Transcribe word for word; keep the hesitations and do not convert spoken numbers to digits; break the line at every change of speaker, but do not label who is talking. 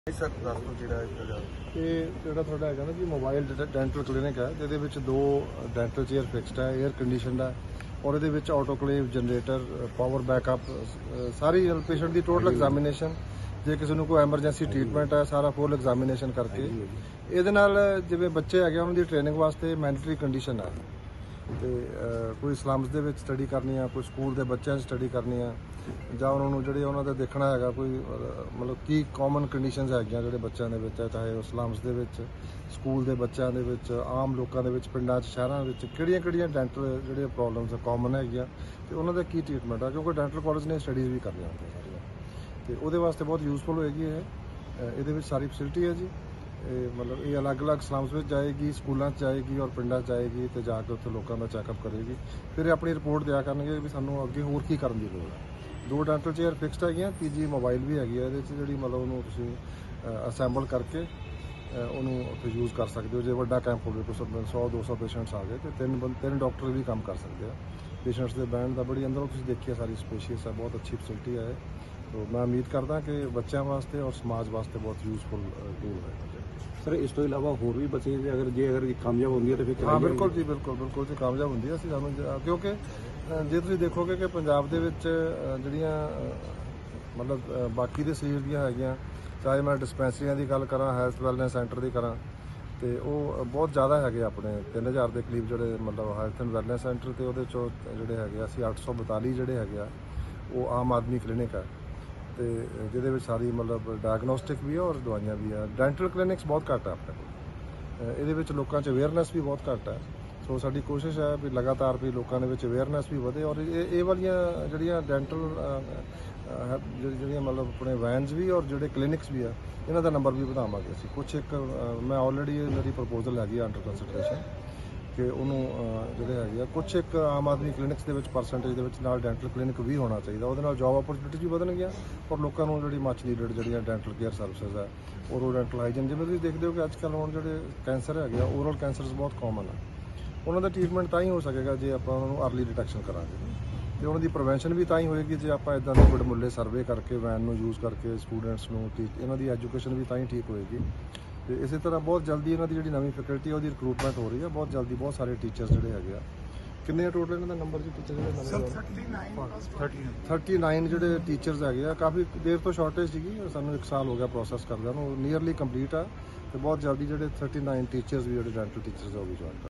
Sir ਦੱਸ ਦਿਓ ਜਿਹੜਾ
ਇਹ ਜਿਹੜਾ ਤੁਹਾਡਾ ਹੈਗਾ ਨਾ ਜੀ ਮੋਬਾਈਲ ਡੈਂਟਲ ਕਲੀਨਿਕ ਹੈ ਜਿਹਦੇ ਵਿੱਚ ਦੋ ਡੈਂਟਲ ਚੇਅਰ ਫਿਕਸਡ ਹੈ, 에ਅਰ ਕੰਡੀਸ਼ਨਡ ਹੈ ਔਰ ਇਹਦੇ ਵਿੱਚ ਆਟੋਕਲੇਵ ਜਨਰੇਟਰ ਪਾਵਰ ਬੈਕਅਪ ਸਾਰੀ ਪੇਸ਼ੈਂਟ ਦੀ ਟੋਟਲ ਐਗਜ਼ਾਮੀਨੇਸ਼ਨ ਜੇ ਕਿਸੇ ਨੂੰ ਕੋਈ ਐਮਰਜੈਂਸੀ ਟ੍ਰੀਟਮੈਂਟ ਹੈ ਸਾਰਾ ਫੁੱਲ ਐਗਜ਼ਾਮੀਨੇਸ਼ਨ ਕਰਕੇ ਇਹਦੇ ਨਾਲ ਜਿਵੇਂ ਬੱਚੇ ਹੈਗੇ ਉਹਨਾਂ ਦੀ ਟ੍ਰੇਨਿੰਗ ਵਾਸਤੇ ਮੈਂਡੇਟਰੀ ਕੰਡੀਸ਼ਨ ਹੈ ਤੇ ਕੋਈ ਸਲਮਸ ਦੇ ਵਿੱਚ ਸਟੱਡੀ ਕਰਨੀ ਆ, ਕੋਈ ਸਕੂਲ ਦੇ ਬੱਚਿਆਂ 'ਚ ਸਟੱਡੀ ਕਰਨੀ ਆ ਜਾਂ ਉਹਨਾਂ ਨੂੰ ਜਿਹੜੇ ਉਹਨਾਂ ਦਾ ਦੇਖਣਾ ਹੈਗਾ ਕੋਈ ਮਤਲਬ ਕੀ ਕਾਮਨ ਕੰਡੀਸ਼ਨਸ ਹੈਗੀਆਂ ਜਿਹੜੇ ਬੱਚਿਆਂ ਦੇ ਵਿੱਚ ਚਾਹੇ ਉਹ ਸਲਮਸ ਦੇ ਵਿੱਚ ਸਕੂਲ ਦੇ ਬੱਚਿਆਂ ਦੇ ਵਿੱਚ ਆਮ ਲੋਕਾਂ ਦੇ ਵਿੱਚ ਪਿੰਡਾਂ 'ਚ ਸ਼ਹਿਰਾਂ ਵਿੱਚ ਕਿਹੜੀਆਂ ਕਿਹੜੀਆਂ ਡੈਂਟਲ ਜਿਹੜੇ ਪ੍ਰੋਬਲਮਸ ਕਾਮਨ ਹੈਗੀਆਂ ਤੇ ਉਹਨਾਂ ਦਾ ਕੀ ਟ੍ਰੀਟਮੈਂਟ ਆ ਕਿਉਂਕਿ ਡੈਂਟਲ ਕਾਲਜ ਨੇ ਸਟੱਡੀਜ਼ ਵੀ ਕਰਨੀਆਂ ਹੁੰਦੀਆਂ ਸਾਰੀਆਂ ਤੇ ਉਹਦੇ ਵਾਸਤੇ ਬਹੁਤ ਯੂਜ਼ਫੁਲ ਹੋਏਗੀ ਇਹ ਇਹਦੇ ਵਿੱਚ ਸਾਰੀ ਫੈਸਿਲਿਟੀ ਹੈ ਜੀ। ਇਹ ਮਤਲਬ ਇਹ ਅਲੱਗ-ਅਲੱਗ ਸਲਮਸ ਵਿੱਚ ਜਾਏਗੀ, ਸਕੂਲਾਂ 'ਚ ਜਾਏਗੀ ਔਰ ਪਿੰਡਾਂ 'ਚ ਜਾਏਗੀ ਤੇ ਜਾ ਕੇ ਉੱਥੇ ਲੋਕਾਂ ਦਾ ਚੈੱਕਅਪ ਕਰੇਗੀ। ਫਿਰ ਇਹ ਆਪਣੀ ਰਿਪੋਰਟ ਦਿਆ ਕਰਨਗੇ ਵੀ ਸਾਨੂੰ ਅੱਗੇ ਹੋਰ ਕੀ ਕਰਨ ਦੀ ਲੋੜ ਹੈ। ਦੋ ਡੈਂਟਲ ਚੇਅਰ ਫਿਕਸਡ ਹੈਗੀਆਂ, ਤੀਜੀ ਮੋਬਾਈਲ ਵੀ ਹੈਗੀ ਹੈ ਇਹਦੇ 'ਚ ਜਿਹੜੀ ਮਤਲਬ ਉਹਨੂੰ ਤੁਸੀਂ ਅਸੈਂਬਲ ਕਰਕੇ ਉਹਨੂੰ ਉੱਥੇ ਯੂਜ਼ ਕਰ ਸਕਦੇ ਹੋ। ਜੇ ਵੱਡਾ ਕੈਂਪ ਹੋਵੇ ਕੋਈ ਸੌ ਦੋ ਸੌ ਪੇਸ਼ੈਂਟਸ ਆ ਗਏ ਤੇ ਤਿੰਨ ਤਿੰਨ ਡਾਕਟਰ ਵੀ ਕੰਮ ਕਰ ਸਕਦੇ ਆ ਪੇਸ਼ੈਂਟਸ ਦੇ ਬੈਂਡ ਦਾ। ਬੜੀ ਅੰਦਰੋਂ ਤੁਸੀਂ ਦੇਖਿਆ ਸਾਰੀ ਸਪੇਸ਼ੀਅਸ ਹੈ, ਬਹੁਤ ਅੱਛੀ ਫੈਸਿਲਿਟੀ ਹੈ। तो मैं उम्मीद करता कि बच्चों वास्ते और समाज वास्ते बहुत यूजफुल टूल है।
सर इस तो इलावा होर भी बच्चे अगर जे अगर कामयाब होंगी तो फिर
हाँ बिल्कुल जी बिल्कुल बिल्कुल जी कामयाब होंगी ਅਸੀਂ ਸਾਨੂੰ ਕਿਉਂਕਿ ਜੇ ਤੁਸੀਂ ਦੇਖੋਗੇ ਕਿ ਪੰਜਾਬ ਦੇ ਵਿੱਚ ਜਿਹੜੀਆਂ ਮਤਲਬ ਬਾਕੀ ਦੇ ਸਰੀਰ ਦੀਆਂ ਹੈਗੀਆਂ ਚਾਹੇ ਮੈਂ ਡਿਸਪੈਂਸਰੀਆਂ ਦੀ ਗੱਲ ਕਰਾਂ ਹੈਲਥ ਵੈਲਨੈਸ ਸੈਂਟਰ ਦੀ ਕਰਾਂ ਤੇ ਉਹ ਬਹੁਤ ਜ਼ਿਆਦਾ ਹੈਗੇ ਆਪਣੇ ਤਿੰਨ ਹਜ਼ਾਰ ਦੇ ਕਰੀਬ ਜਿਹੜੇ ਮਤਲਬ ਹੈਲਥ ਐਂਡ ਵੈਲਨੈਸ ਸੈਂਟਰ ਤੇ ਉਹਦੇ ਚੋਂ ਜਿਹੜੇ ਹੈਗੇ ਅਸੀਂ ਅੱਠ ਸੌ ਬਤਾਲੀ ਜਿਹੜੇ ਹੈਗੇ ਆ ਉਹ ਆਮ ਆਦਮੀ ਕਲੀਨਿਕ ਹੈ ਤੇ ਜਿਹਦੇ ਵਿੱਚ ਸਾਰੀ ਮਤਲਬ ਡਾਇਗਨੋਸਟਿਕ ਵੀ ਹੈ ਔਰ ਦਵਾਈਆਂ ਵੀ ਹੈ। ਡੈਂਟਲ ਕਲੀਨਿਕਸ ਬਹੁਤ ਘੱਟ ਹੈ ਆਪਣੇ ਕੋਲ, ਇਹਦੇ ਵਿੱਚ ਲੋਕਾਂ 'ਚ ਅਵੇਅਰਨੈਸ ਵੀ ਬਹੁਤ ਘੱਟ ਹੈ। ਸੋ ਸਾਡੀ ਕੋਸ਼ਿਸ਼ ਹੈ ਵੀ ਲਗਾਤਾਰ ਵੀ ਲੋਕਾਂ ਦੇ ਵਿੱਚ ਅਵੇਅਰਨੈਸ ਵੀ ਵਧੇ ਔਰ ਇਹ ਇਹ ਵਾਲੀਆਂ ਜਿਹੜੀਆਂ ਡੈਂਟਲ ਜਿਹੜੀਆਂ ਮਤਲਬ ਆਪਣੇ ਵੈਨਸ ਵੀ ਔਰ ਜਿਹੜੇ ਕਲੀਨਿਕਸ ਵੀ ਆ ਇਹਨਾਂ ਦਾ ਨੰਬਰ ਵੀ ਵਧਾਵਾਂਗੇ ਅਸੀਂ। ਕੁਛ ਇੱਕ ਮੈਂ ਆਲਰੇਡੀ ਮੇਰੀ ਪ੍ਰਪੋਜ਼ਲ ਹੈਗੀ ਆ ਅੰਡਰ ਕੰਸੀਡਰੇਸ਼ਨ ਕਿ ਉਹਨੂੰ ਜਿਹੜੇ ਹੈਗੇ ਆ ਕੁਛ ਇੱਕ ਆਮ ਆਦਮੀ ਕਲੀਨਿਕਸ ਦੇ ਵਿੱਚ ਪਰਸੈਂਟੇਜ ਦੇ ਵਿੱਚ ਨਾਲ ਡੈਂਟਲ ਕਲੀਨਿਕ ਵੀ ਹੋਣਾ ਚਾਹੀਦਾ। ਉਹਦੇ ਨਾਲ ਜੌਬ ਅਪਰਚੁਨਿਟੀਜ਼ ਵੀ ਵਧਣਗੀਆਂ ਔਰ ਲੋਕਾਂ ਨੂੰ ਜਿਹੜੀ ਮੱਚ ਨੀਡਡ ਜਿਹੜੀਆਂ ਡੈਂਟਲ ਕੇਅਰ ਸਰਵਿਸਿਜ਼ ਹੈ ਔਰ ਡੈਂਟਲ ਹਾਈਜਨ ਜਿਵੇਂ ਤੁਸੀਂ ਦੇਖਦੇ ਹੋ ਕਿ ਅੱਜ ਕੱਲ੍ਹ ਹੁਣ ਜਿਹੜੇ ਕੈਂਸਰ ਹੈਗੇ ਆ ਓਰਲ ਕੈਂਸਰਸ ਬਹੁਤ ਕਾਮਨ ਆ ਉਹਨਾਂ ਦਾ ਟ੍ਰੀਟਮੈਂਟ ਤਾਂ ਹੀ ਹੋ ਸਕੇਗਾ ਜੇ ਆਪਾਂ ਉਹਨਾਂ ਨੂੰ ਅਰਲੀ ਡਿਟੈਕਸ਼ਨ ਕਰਾਂਗੇ ਤੇ ਉਹਨਾਂ ਦੀ ਪ੍ਰੀਵੈਂਸ਼ਨ ਵੀ ਤਾਂ ਹੀ ਹੋਏਗੀ ਜੇ ਆਪਾਂ ਇਦਾਂ ਦੇ ਵਡਮੁੱਲੇ ਸਰਵੇ ਕਰਕੇ ਵੈਨ ਨੂੰ ਯੂਜ਼ ਕਰਕੇ ਸਟੂਡੈਂਟਸ ਨੂੰ ਇਹਨਾਂ ਦੀ ਐਜੂਕੇਸ਼ਨ ਵੀ ਤਾਂ ਹੀ ਠੀਕ ਹੋਏਗੀ। ਤੇ ਇਸੇ ਤਰ੍ਹਾਂ ਬਹੁਤ ਜਲਦੀ ਇਹਨਾਂ ਦੀ ਜਿਹੜੀ ਨਵੀਂ ਫੈਕਲਟੀ ਉਹਦੀ ਰਿਕਰੂਟਮੈਂਟ ਹੋ ਰਹੀ ਹੈ ਬਹੁਤ ਜਲਦੀ। ਬਹੁਤ ਸਾਰੇ ਟੀਚਰਸ ਜਿਹੜੇ ਹੈਗੇ ਆ ਕਿੰਨੇ ਟੋਟਲ ਇਹਨਾਂ ਦਾ ਨੰਬਰ ਜੀ ਟੀਚਰ ਜਿਹੜੇ ਥਰਟੀ ਨਾਈਨ ਜਿਹੜੇ ਟੀਚਰਸ ਹੈਗੇ ਆ ਕਾਫੀ ਦੇਰ ਤੋਂ ਸ਼ਾਰਟੇਜ ਸੀਗੀ ਸਾਨੂੰ ਇੱਕ ਸਾਲ ਹੋ ਗਿਆ ਪ੍ਰੋਸੈਸ ਕਰਦਿਆਂ ਨੂੰ ਨੀਅਰਲੀ ਕੰਪਲੀਟ ਆ ਤੇ ਬਹੁਤ ਜਲਦੀ ਜਿਹੜੇ ਥਰਟੀ ਨਾਈਨ ਟੀਚਰਸ ਵੀ ਜਿਹੜੇ ਡੈਂਟਲ ਟੀਚਰਸ ਉਹ ਵੀ ਜੁਆਇਨ